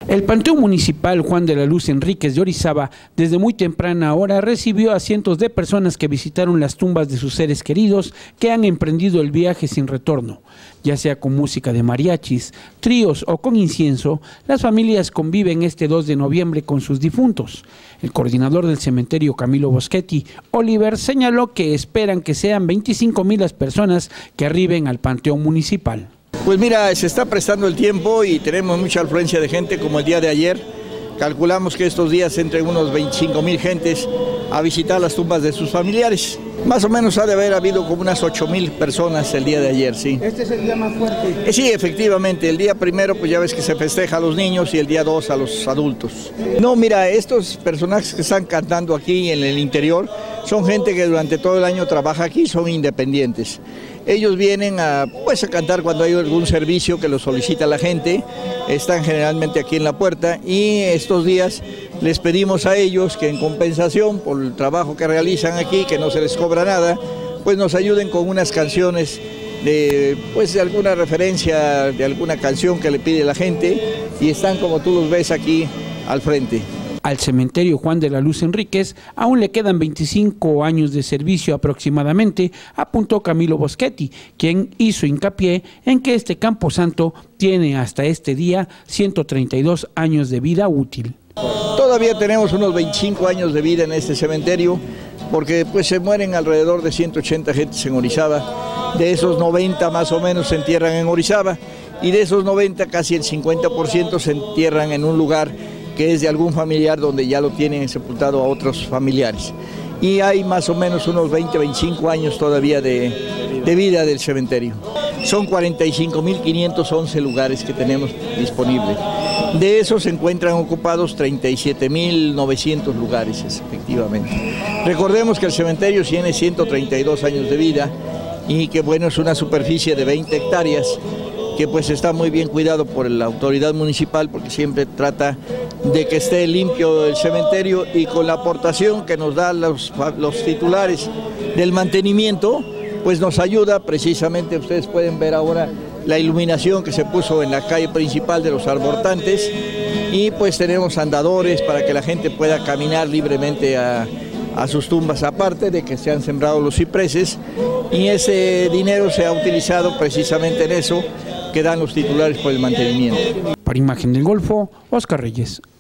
El Panteón Municipal Juan de la Luz Enríquez de Orizaba, desde muy temprana hora, recibió a cientos de personas que visitaron las tumbas de sus seres queridos que han emprendido el viaje sin retorno. Ya sea con música de mariachis, tríos o con incienso, las familias conviven este 2 de noviembre con sus difuntos. El coordinador del cementerio, Camilo Boschetti, Oliver, señaló que esperan que sean 25,000 las personas que arriben al Panteón Municipal. Pues mira, se está prestando el tiempo y tenemos mucha afluencia de gente como el día de ayer. Calculamos que estos días entren unos 25,000 gentes a visitar las tumbas de sus familiares. Más o menos ha de haber habido como unas 8,000 personas el día de ayer, sí. ¿Este es el día más fuerte? Sí, efectivamente. El día primero pues ya ves que se festeja a los niños y el día 2 a los adultos. No, mira, estos personajes que están cantando aquí en el interior son gente que durante todo el año trabaja aquí, son independientes. Ellos vienen a cantar cuando hay algún servicio que lo solicita la gente, están generalmente aquí en la puerta y estos días les pedimos a ellos que en compensación por el trabajo que realizan aquí, que no se les cobra nada, pues nos ayuden con unas canciones de alguna referencia, de alguna canción que le pide la gente y están como tú los ves aquí al frente. Al cementerio Juan de la Luz Enríquez aún le quedan 25 años de servicio aproximadamente, apuntó Camilo Boschetti, quien hizo hincapié en que este camposanto tiene hasta este día 132 años de vida útil. Todavía tenemos unos 25 años de vida en este cementerio, porque se mueren alrededor de 180 gentes en Orizaba, de esos 90 más o menos se entierran en Orizaba, y de esos 90 casi el 50% se entierran en un lugar que es de algún familiar donde ya lo tienen sepultado a otros familiares. Y hay más o menos unos 20, 25 años todavía de vida del cementerio. Son 45,511 lugares que tenemos disponibles. De esos se encuentran ocupados 37,900 lugares, efectivamente. Recordemos que el cementerio tiene 132 años de vida y que es una superficie de 20 hectáreas, que está muy bien cuidado por la autoridad municipal porque siempre trata de que esté limpio el cementerio y con la aportación que nos dan los titulares del mantenimiento, nos ayuda precisamente, ustedes pueden ver ahora la iluminación que se puso en la calle principal de los arbotantes y tenemos andadores para que la gente pueda caminar libremente a sus tumbas, aparte de que se han sembrado los cipreses y ese dinero se ha utilizado precisamente en eso que dan los titulares por el mantenimiento. Para Imagen del Golfo, Oscar Reyes.